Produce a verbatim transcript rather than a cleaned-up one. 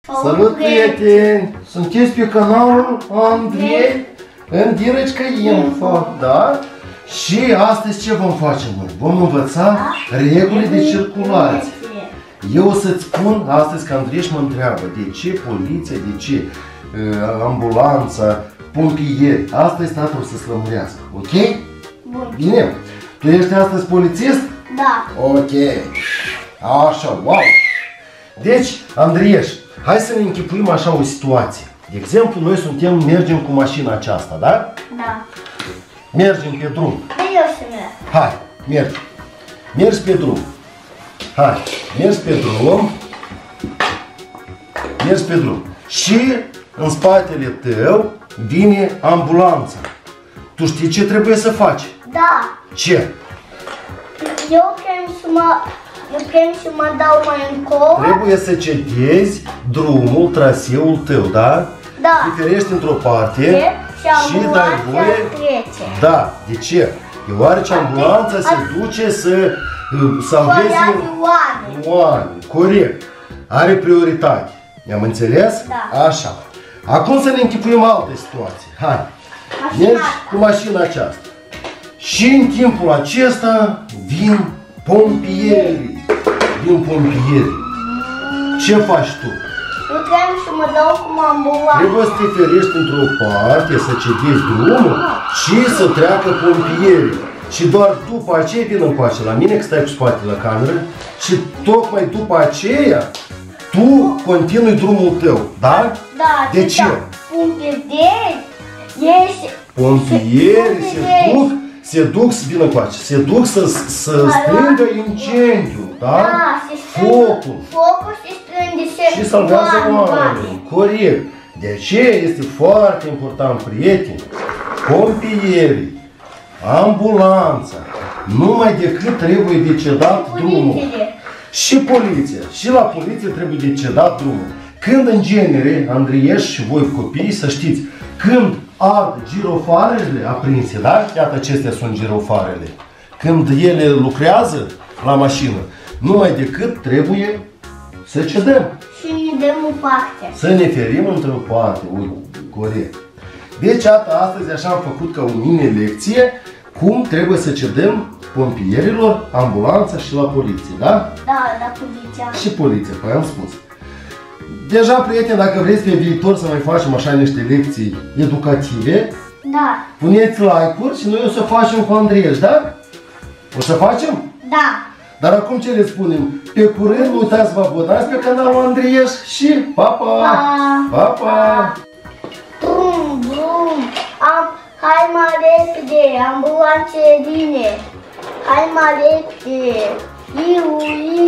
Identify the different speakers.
Speaker 1: Salut, prieteni! Sunteți pe canalul Andrei în Dirăcica Info, da? Și astăzi ce vom face noi? Vom învăța reguli de circulație. Eu o să-ți spun astăzi că Andrei mă întreabă de ce poliția, de ce uh, ambulanța, pompieri. Astăzi tata o să slămurească, ok?
Speaker 2: Bun.
Speaker 1: Bine? Tu ești astăzi polițist?
Speaker 2: Da.
Speaker 1: Ok. Așa, wow! Deci, Andrieș, hai să ne închipuim așa o situație. De exemplu, noi suntem, mergem cu mașina aceasta, da?
Speaker 2: Da.
Speaker 1: Mergem pe drum.
Speaker 2: De eu să merg.
Speaker 1: Hai, mergi. Mergi pe drum. Hai, mergi pe drum. Mergi pe drum. Și în spatele tău vine ambulanța. Tu știi ce trebuie să faci?
Speaker 2: Da.
Speaker 1: Ce?
Speaker 2: Eu vrem să mă, eu vrem să mă dau mai încolo.
Speaker 1: Trebuie să cedezi drumul, traseul tău, da?
Speaker 2: Da.
Speaker 1: Te ferești într-o parte
Speaker 2: și
Speaker 1: și dai voie.
Speaker 2: trece.
Speaker 1: Da, de ce? Deoarece ambulanța se duce să salveze
Speaker 2: oameni.
Speaker 1: oameni. Corect. Are prioritate. Ne-am înțeles?
Speaker 2: Da.
Speaker 1: Așa. Acum să ne închipuim altă situație. Hai.
Speaker 2: Mașina
Speaker 1: Mergi cu mașina aceasta. Și în timpul acesta vin pompierii. Vin pompierii. Ce faci tu?
Speaker 2: Eu trebuie să mă dau cu ambulanța.
Speaker 1: Trebuie să te ferești într-o parte, să cedezi drumul și să treacă pompierii. Și doar după aceea vin încoace la mine, că stai cu spatele la cameră, și tocmai după aceea tu continui drumul tău, da?
Speaker 2: Da.
Speaker 1: De ce?
Speaker 2: Pompierii ești...
Speaker 1: Pompierii se duc, se duc să vină încoace, se duc să, să strângă incendiul, da?
Speaker 2: Da, se strângă
Speaker 1: Focul.
Speaker 2: Focul se strânge
Speaker 1: Și salvează oamenii. Corect. De aceea este foarte important, prieteni, pompierii, ambulanța, numai decât trebuie de cedat drumul. Și poliția. Și la poliție trebuie de cedat drumul. Când în genere, Andrieș și voi copiii, să știți, când ard girofarele aprinse, da? Iată, acestea sunt girofarele. Când ele lucrează la mașină, numai decât trebuie să cedăm.
Speaker 2: Și ne dăm o parte.
Speaker 1: Să ne ferim într-o parte, uite, corect. Deci, iată, astăzi așa am făcut ca o mini-lecție cum trebuie să cedăm pompierilor, ambulanța și la poliție, da?
Speaker 2: Da, la poliția.
Speaker 1: Și poliție, păi am spus. Deja, prieteni, dacă vreți pe viitor să mai facem așa niște lecții educative,
Speaker 2: Da.
Speaker 1: puneți like-uri și noi o să facem cu Andrieș, da? O să facem?
Speaker 2: Da.
Speaker 1: Dar acum ce le spunem? Pe curând, nu uitați să vă abonați pe canalul Andrieș și pa, pa! Pa, pa!
Speaker 2: Brum, brum. Am, hai mai repede, ambulanțe vine. Hai mai repede. Iu, iu.